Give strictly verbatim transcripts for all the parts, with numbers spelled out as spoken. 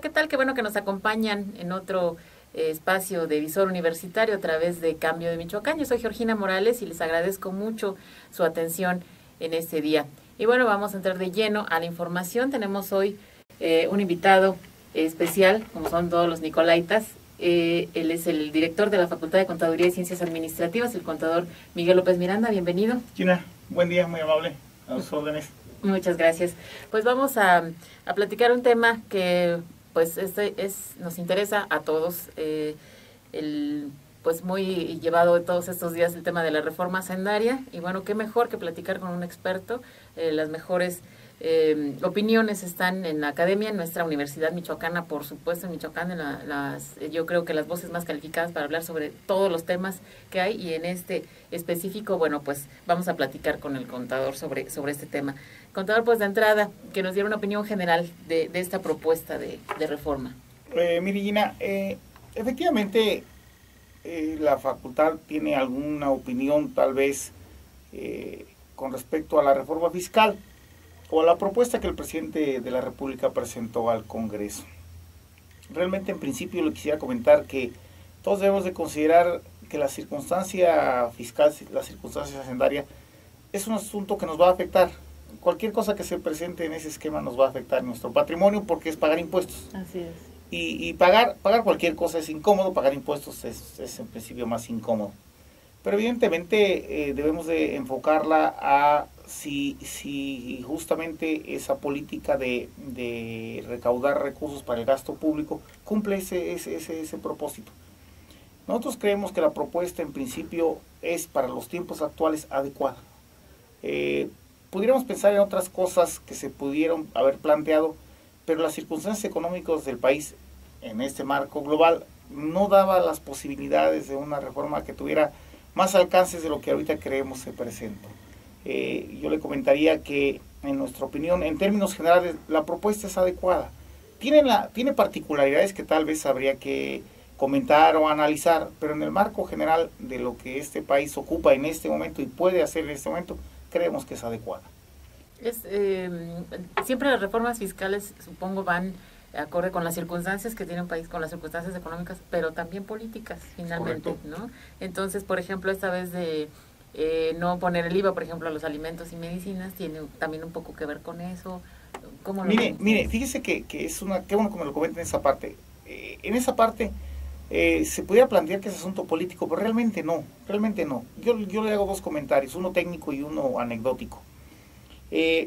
¿qué tal? Qué bueno que nos acompañan en otro eh, espacio de Visor Universitario a través de Cambio de Michoacán. Yo soy Georgina Morales y les agradezco mucho su atención en este día. Y bueno, vamos a entrar de lleno a la información. Tenemos hoy eh, un invitado especial, como son todos los nicolaitas. Eh, él es el director de la Facultad de Contaduría y Ciencias Administrativas, el contador Miguel López Miranda. Bienvenido. Gina, buen día, muy amable, a sus órdenes. Muchas gracias. Pues vamos a, a platicar un tema que pues este es nos interesa a todos, eh, el pues muy llevado todos estos días el tema de la reforma hacendaria, y bueno, qué mejor que platicar con un experto. Eh, las mejores eh, opiniones están en la academia, en nuestra Universidad Michoacana, por supuesto, en Michoacán, en la, las, yo creo que las voces más calificadas para hablar sobre todos los temas que hay, y en este específico, bueno, pues vamos a platicar con el contador sobre, sobre este tema. Contador, pues de entrada, que nos diera una opinión general de, de esta propuesta de, de reforma. Eh, mire, Gina, eh, efectivamente eh, la facultad tiene alguna opinión tal vez eh, con respecto a la reforma fiscal o a la propuesta que el presidente de la República presentó al Congreso. Realmente, en principio, le quisiera comentar que todos debemos de considerar que la circunstancia fiscal, la circunstancia hacendaria, es un asunto que nos va a afectar. Cualquier cosa que se presente en ese esquema nos va a afectar nuestro patrimonio, porque es pagar impuestos. Así es. Y, y pagar, pagar cualquier cosa es incómodo, pagar impuestos es, es en principio más incómodo. Pero evidentemente eh, debemos de enfocarla a si, si justamente esa política de, de recaudar recursos para el gasto público cumple ese, ese, ese, ese propósito. Nosotros creemos que la propuesta en principio es para los tiempos actuales adecuada. Eh, pudiéramos pensar en otras cosas que se pudieron haber planteado, pero las circunstancias económicas del país en este marco global no daba las posibilidades de una reforma que tuviera más alcances de lo que ahorita creemos se presenta. Eh, yo le comentaría que, en nuestra opinión, en términos generales, la propuesta es adecuada. Tiene, la, tiene particularidades que tal vez habría que comentar o analizar, pero en el marco general de lo que este país ocupa en este momento y puede hacer en este momento, creemos que es adecuada. Es, eh, siempre las reformas fiscales, supongo, van acorde con las circunstancias que tiene un país, con las circunstancias económicas, pero también políticas, finalmente, Correcto. ¿no? Entonces, por ejemplo, esta vez de eh, no poner el I V A, por ejemplo, a los alimentos y medicinas, tiene también un poco que ver con eso. ¿Cómo lo Mire, ven? mire, fíjese que, que es una, qué bueno que me lo comenten en esa parte. Eh, en esa parte eh, se pudiera plantear que es asunto político, pero realmente no, realmente no. Yo, yo le hago dos comentarios, uno técnico y uno anecdótico. Eh,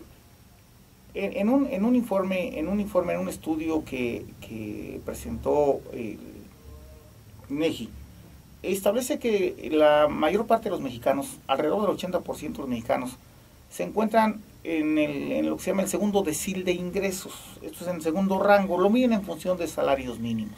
en, en, un, en un informe, en un informe, en un estudio que, que presentó el INEGI, establece que la mayor parte de los mexicanos, alrededor del ochenta por ciento de los mexicanos, se encuentran en, el, en lo que se llama el segundo decil de ingresos. Esto es en el segundo rango, lo miden en función de salarios mínimos.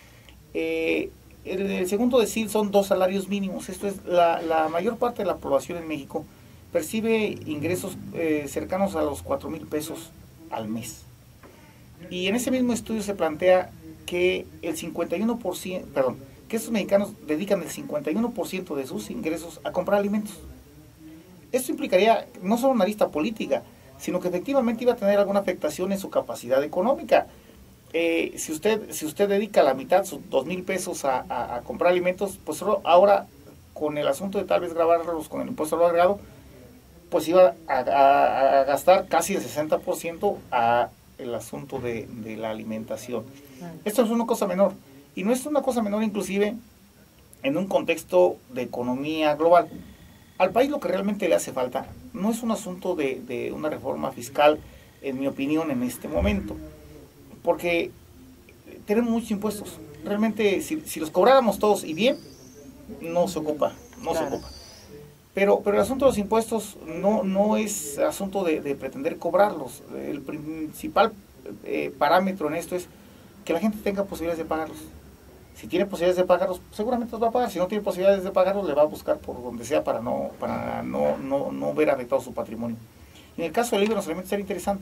Eh, el, el segundo decil son dos salarios mínimos. Esto es, la, la mayor parte de la población en México percibe ingresos eh, cercanos a los cuatro mil pesos al mes. Y en ese mismo estudio se plantea que el cincuenta y uno por ciento, perdón, que estos mexicanos dedican el cincuenta y uno por ciento de sus ingresos a comprar alimentos. Esto implicaría no solo una lista política, sino que efectivamente iba a tener alguna afectación en su capacidad económica. Eh, si usted si usted dedica la mitad, sus dos mil pesos a, a, a comprar alimentos, pues solo ahora con el asunto de tal vez grabarlos con el impuesto al valor agregado, pues iba a, a, a gastar casi el sesenta por ciento a el asunto de, de la alimentación. Esto es una cosa menor, y no es una cosa menor inclusive en un contexto de economía global. Al país lo que realmente le hace falta no es un asunto de, de una reforma fiscal, en mi opinión, en este momento, porque tenemos muchos impuestos. Realmente, si, si los cobráramos todos y bien, no se ocupa, no claro. se ocupa. Pero, pero el asunto de los impuestos no, no es asunto de, de pretender cobrarlos. El principal eh, parámetro en esto es que la gente tenga posibilidades de pagarlos. Si tiene posibilidades de pagarlos, seguramente los va a pagar. Si no tiene posibilidades de pagarlos, le va a buscar por donde sea para no, para no, no, no ver afectado su patrimonio. En el caso del I V A en los alimentos sería interesante.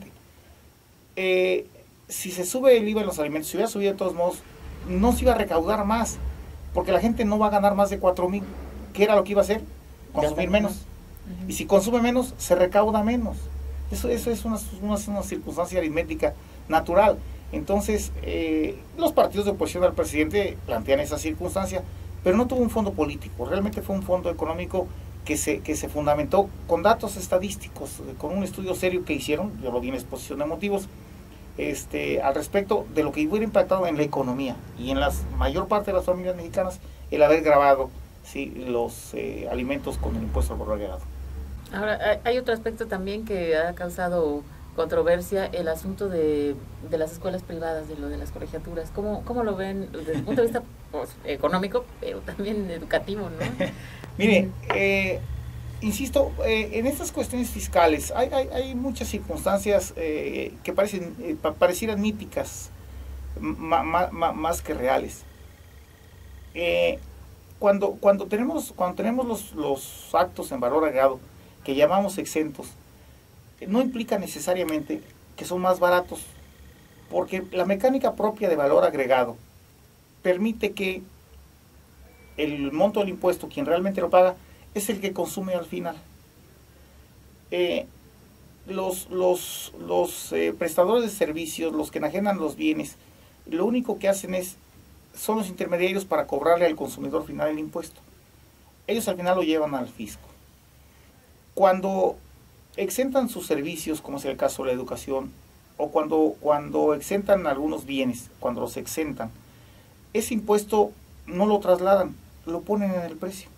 Eh, si se sube el I V A en los alimentos, si hubiera subido de todos modos, no se iba a recaudar más, porque la gente no va a ganar más de cuatro mil. ¿Qué era lo que iba a hacer? Consumir menos. Uh-huh. Y si consume menos, se recauda menos. Eso, eso es una, una, una circunstancia aritmética natural. Entonces, eh, los partidos de oposición al presidente plantean esa circunstancia, pero no tuvo un fondo político, realmente fue un fondo económico que se, que se fundamentó con datos estadísticos, con un estudio serio que hicieron, yo lo vi en exposición de motivos, este, al respecto de lo que hubiera impactado en la economía y en la mayor parte de las familias mexicanas el haber grabado, ¿sí?, los eh, alimentos con el impuesto al valor agregado. Ahora, hay otro aspecto también que ha causado controversia, el asunto de, de las escuelas privadas, de lo de las colegiaturas. ¿Cómo, cómo lo ven desde el punto de vista pues, económico, pero también educativo, ¿no? Mire, eh, insisto, eh, en estas cuestiones fiscales hay, hay, hay muchas circunstancias eh, que parecen eh, parecieran míticas, ma, ma, ma, más que reales. Eh, cuando, cuando tenemos, cuando tenemos los, los actos en valor agregado, que llamamos exentos, no implica necesariamente que son más baratos, porque la mecánica propia de valor agregado permite que el monto del impuesto, quien realmente lo paga, es el que consume al final. Eh, los los, los eh, prestadores de servicios, los que enajenan los bienes, lo único que hacen es, son los intermediarios para cobrarle al consumidor final el impuesto. Ellos al final lo llevan al fisco. Cuando exentan sus servicios, como es el caso de la educación, o cuando, cuando exentan algunos bienes, cuando los exentan, ese impuesto no lo trasladan, lo ponen en el precio.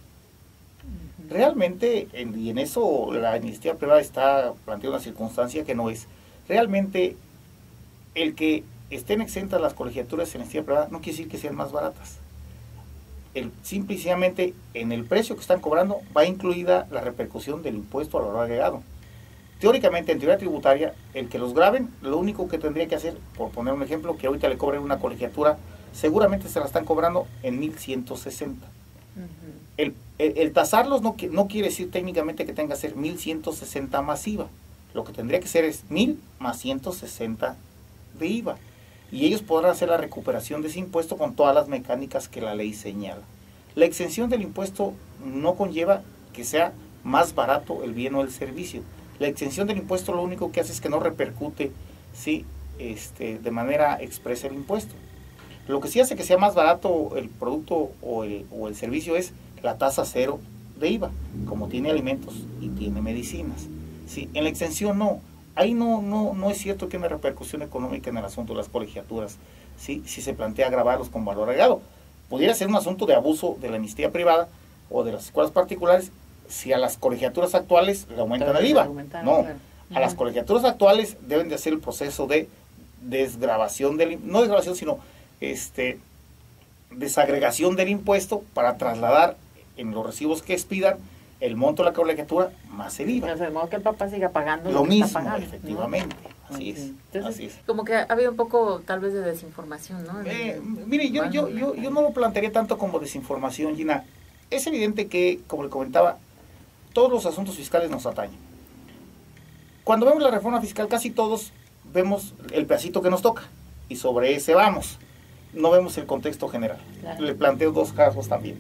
Realmente, en, y en eso la iniciativa privada está planteando una circunstancia que no es. Realmente, el que estén exentas las colegiaturas en la iniciativa privada no quiere decir que sean más baratas. El, simplemente en el precio que están cobrando va incluida la repercusión del impuesto al valor agregado. Teóricamente, en teoría tributaria, el que los graben, lo único que tendría que hacer, por poner un ejemplo, que ahorita le cobren una colegiatura, seguramente se la están cobrando en mil ciento sesenta. Uh-huh. El, el, el tasarlos no, no quiere decir técnicamente que tenga que ser mil ciento sesenta más I V A. Lo que tendría que ser es mil más ciento sesenta de I V A. Y ellos podrán hacer la recuperación de ese impuesto con todas las mecánicas que la ley señala. La exención del impuesto no conlleva que sea más barato el bien o el servicio. La exención del impuesto lo único que hace es que no repercute, ¿sí?, este, de manera expresa el impuesto. Lo que sí hace que sea más barato el producto o el, o el servicio es la tasa cero de I V A, como tiene alimentos y tiene medicinas. ¿Sí? En la exención no. Ahí no, no, no es cierto que hay una repercusión económica en el asunto de las colegiaturas, ¿sí?, si se plantea grabarlos con valor agregado. Pudiera ser un asunto de abuso de la amnistía privada o de las escuelas particulares si a las colegiaturas actuales le aumentan el I V A. No, claro. A las colegiaturas actuales deben de hacer el proceso de desgravación del, no desgravación, sino este, desagregación del impuesto para trasladar en los recibos que expidan el monto de la colegiatura más el I V A. De modo que el papá siga pagando lo, lo mismo, pagando, ¿no? Efectivamente. Así, okay. es, Entonces, así es. Como que había un poco tal vez de desinformación, ¿no? Eh, mire, yo, yo, yo, yo no lo plantearía tanto como desinformación, Gina. Es evidente que, como le comentaba, todos los asuntos fiscales nos atañen. Cuando vemos la reforma fiscal, casi todos vemos el pedacito que nos toca y sobre ese vamos. No vemos el contexto general. Claro. Le planteo dos casos también.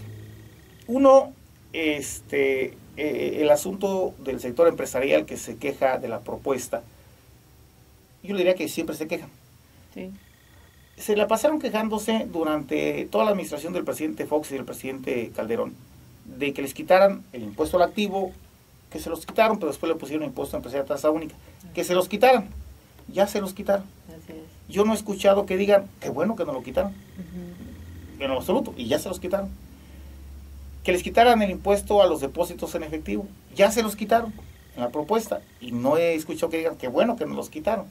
Uno, este, eh, el asunto del sector empresarial que se queja de la propuesta. Yo le diría que siempre se quejan. Sí. Se la pasaron quejándose durante toda la administración del presidente Fox y del presidente Calderón de que les quitaran el impuesto al activo, que se los quitaron, pero después le pusieron impuesto empresarial tasa única, que se los quitaran, ya se los quitaron. Así es. Yo no he escuchado que digan, qué bueno que nos lo quitaron, uh-huh. en lo absoluto, y ya se los quitaron. Que les quitaran el impuesto a los depósitos en efectivo, ya se los quitaron en la propuesta, y no he escuchado que digan, qué bueno que nos los quitaron.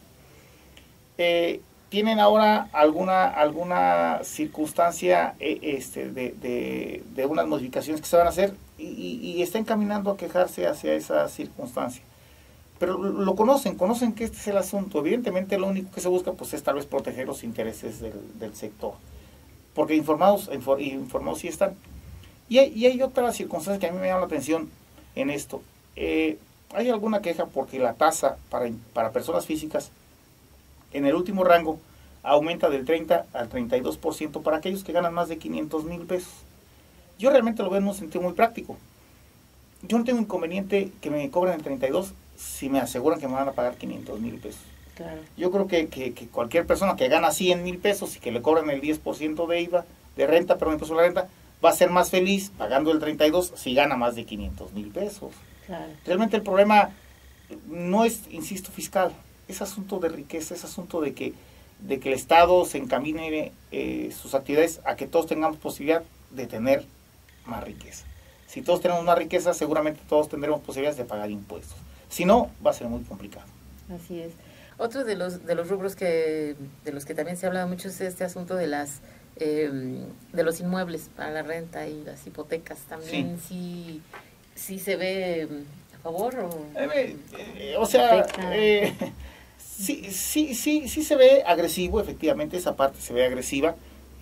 Eh, ¿Tienen ahora alguna alguna circunstancia eh, este, de, de, de unas modificaciones que se van a hacer y, y, y está encaminando a quejarse hacia esa circunstancia? Pero lo conocen, conocen que este es el asunto. Evidentemente lo único que se busca pues es tal vez proteger los intereses del, del sector, porque informados, infor, informados sí están. Y hay, y hay otra circunstancia que a mí me llama la atención en esto. Eh, hay alguna queja porque la tasa para, para personas físicas en el último rango aumenta del treinta al treinta y dos por ciento para aquellos que ganan más de quinientos mil pesos. Yo realmente lo veo en un sentido muy práctico. Yo no tengo inconveniente que me cobren el treinta y dos si me aseguran que me van a pagar quinientos mil pesos. Claro. Yo creo que, que, que cualquier persona que gana cien mil pesos y que le cobran el diez por ciento de I V A, de renta, perdón, impuesto a la renta, va a ser más feliz pagando el treinta y dos por ciento si gana más de quinientos mil pesos. Claro. Realmente el problema no es, insisto, fiscal, es asunto de riqueza, es asunto de que, de que el Estado se encamine eh, sus actividades a que todos tengamos posibilidad de tener más riqueza. Si todos tenemos más riqueza, seguramente todos tendremos posibilidades de pagar impuestos. Si no, va a ser muy complicado. Así es. Otro de los de los rubros que de los que también se habla mucho es este asunto de las eh, de los inmuebles para la renta y las hipotecas. También sí, sí, sí se ve a favor o, eh, eh, o sea, eh, sí, sí, sí, sí se ve agresivo, efectivamente, esa parte se ve agresiva.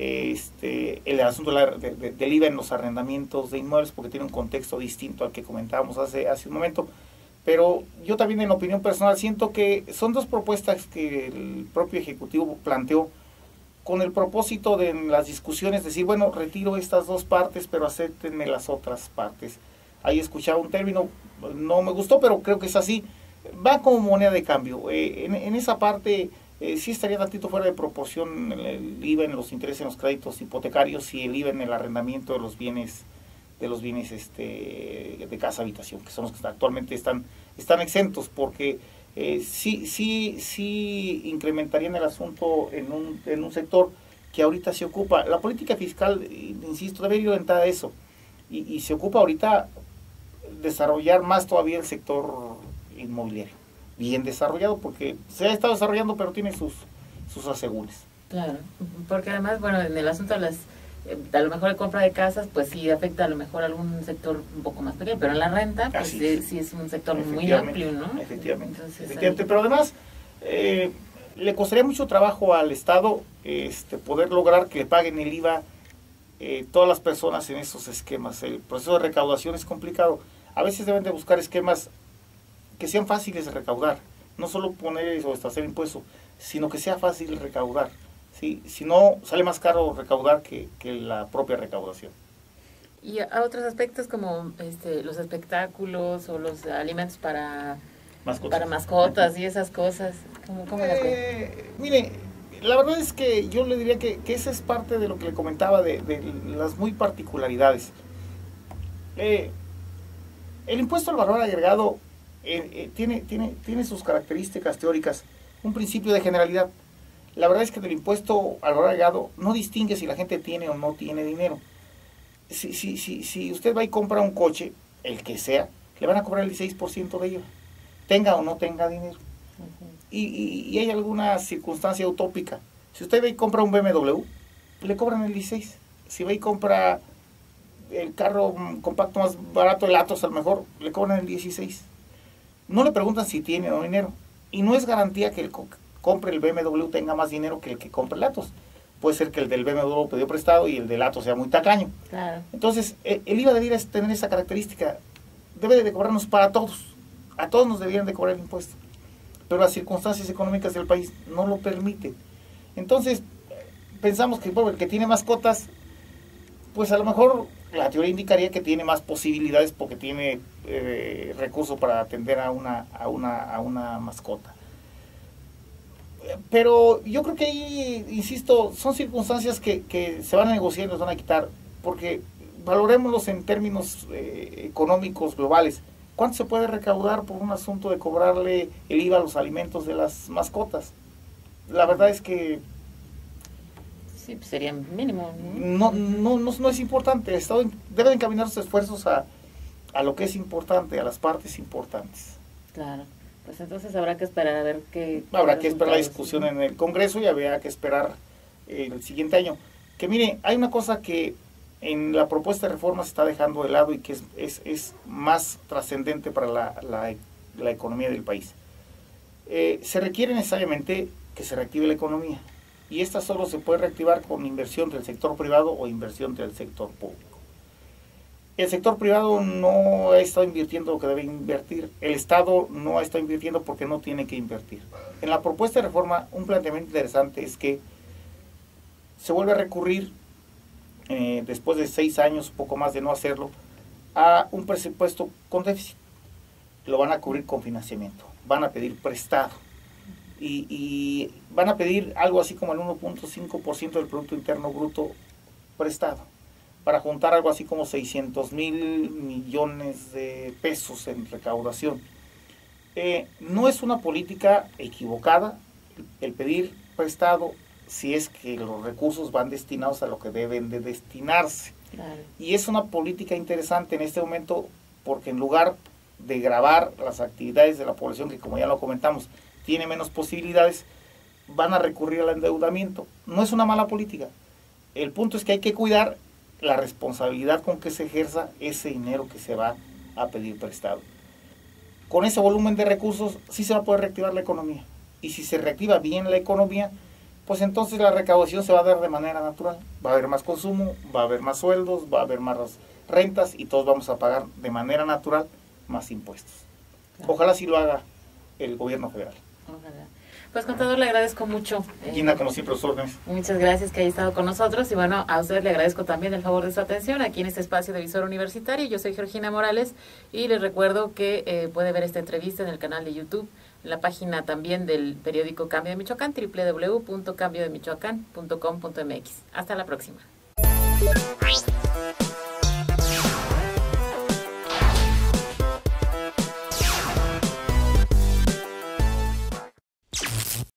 Este, el asunto de la, de, de, del I V A en los arrendamientos de inmuebles, porque tiene un contexto distinto al que comentábamos hace, hace un momento. Pero yo también, en opinión personal, siento que son dos propuestas que el propio Ejecutivo planteó con el propósito de en las discusiones decir, bueno, retiro estas dos partes, pero acéptenme las otras partes. Ahí escuchaba un término, no me gustó, pero creo que es así. Va como moneda de cambio. Eh, en, en esa parte eh, sí estaría tantito fuera de proporción el, el I V A en los intereses en los créditos hipotecarios y el I V A en el arrendamiento de los bienes de los bienes este de casa habitación, que son los que actualmente están están exentos, porque eh, sí sí sí incrementarían el asunto en un en un sector que ahorita se ocupa. La política fiscal, insisto, debe ir orientada a eso, y, y se ocupa ahorita desarrollar más todavía el sector inmobiliario, bien desarrollado, porque se ha estado desarrollando, pero tiene sus sus asegúnes. Claro, porque además, bueno, en el asunto de las a lo mejor la compra de casas, pues sí afecta a lo mejor a algún sector un poco más pequeño, pero en la renta, pues sí, sí es un sector muy amplio, ¿no? Efectivamente, Entonces, efectivamente. Ahí... pero además eh, le costaría mucho trabajo al Estado este, poder lograr que le paguen el I V A eh, todas las personas en esos esquemas. El proceso de recaudación es complicado. A veces deben de buscar esquemas que sean fáciles de recaudar, no solo poner o hacer impuestos, sino que sea fácil recaudar. Sí, si no, sale más caro recaudar que, que la propia recaudación. Y a otros aspectos como este, los espectáculos o los alimentos para mascotas, para mascotas y esas cosas, ¿cómo, cómo eh, las mire, la verdad es que yo le diría que, que esa es parte de lo que le comentaba de, de las muy particularidades. Eh, el impuesto al valor agregado eh, eh, tiene, tiene, tiene sus características teóricas, un principio de generalidad. La verdad es que del impuesto al valor agregado no distingue si la gente tiene o no tiene dinero. Si, si, si, si usted va y compra un coche, el que sea, le van a cobrar el dieciséis por ciento de I V A, tenga o no tenga dinero. Uh-huh. y, y, y hay alguna circunstancia utópica. Si usted va y compra un B M W, le cobran el dieciséis por ciento. Si va y compra el carro compacto más barato, el Atos, a lo mejor, le cobran el dieciséis por ciento. No le preguntan si tiene o no dinero. Y no es garantía que el compre el B M W tenga más dinero que el que compre el Atos. Puede ser que el del B M W pidió prestado y el del Atos sea muy tacaño. Claro. Entonces, el I V A debería tener esa característica. Debe de cobrarnos para todos. A todos nos deberían de cobrar el impuesto. Pero las circunstancias económicas del país no lo permiten. Entonces, pensamos que bueno, el que tiene mascotas, pues a lo mejor la teoría indicaría que tiene más posibilidades porque tiene eh, recursos para atender a una, a una, a una mascota. Pero yo creo que ahí, insisto, son circunstancias que, que se van a negociar y nos van a quitar, porque valorémoslos en términos eh, económicos globales. ¿Cuánto se puede recaudar por un asunto de cobrarle el I V A a los alimentos de las mascotas? La verdad es que... Sí, pues sería mínimo. No, no, no, no es importante. El Estado debe encaminar sus esfuerzos a, a lo que es importante, a las partes importantes. Claro. Pues entonces habrá que esperar a ver qué... Habrá que esperar la discusión, ¿no?, en el Congreso, y habrá que esperar eh, el siguiente año. Que mire, hay una cosa que en la propuesta de reforma se está dejando de lado y que es, es, es más trascendente para la, la, la economía del país. Eh, se requiere necesariamente que se reactive la economía, y esta solo se puede reactivar con inversión del sector privado o inversión del sector público. El sector privado no ha estado invirtiendo lo que debe invertir. El Estado no ha estado invirtiendo porque no tiene que invertir. En la propuesta de reforma, un planteamiento interesante es que se vuelve a recurrir, eh, después de seis años, poco más de no hacerlo, a un presupuesto con déficit. Lo van a cubrir con financiamiento. Van a pedir prestado. y, y van a pedir algo así como el uno punto cinco por ciento del Producto Interno Bruto prestado, para juntar algo así como seiscientos mil millones de pesos en recaudación. Eh, no es una política equivocada el pedir prestado si es que los recursos van destinados a lo que deben de destinarse. Claro. Y es una política interesante en este momento porque en lugar de gravar las actividades de la población, que como ya lo comentamos, tiene menos posibilidades, van a recurrir al endeudamiento. No es una mala política. El punto es que hay que cuidar la responsabilidad con que se ejerza ese dinero que se va a pedir prestado. Con ese volumen de recursos sí se va a poder reactivar la economía. Y si se reactiva bien la economía, pues entonces la recaudación se va a dar de manera natural. Va a haber más consumo, va a haber más sueldos, va a haber más rentas y todos vamos a pagar de manera natural más impuestos. Claro. Ojalá sí lo haga el gobierno federal. Ojalá. Pues, contador, le agradezco mucho. Gina, como siempre, los órdenes. Muchas gracias que haya estado con nosotros. Y bueno, a usted le agradezco también el favor de su atención aquí en este espacio de Visor Universitario. Yo soy Georgina Morales y les recuerdo que eh, puede ver esta entrevista en el canal de YouTube, en la página también del periódico Cambio de Michoacán, doble u doble u doble u punto cambio de michoacán punto com punto m x. Hasta la próxima.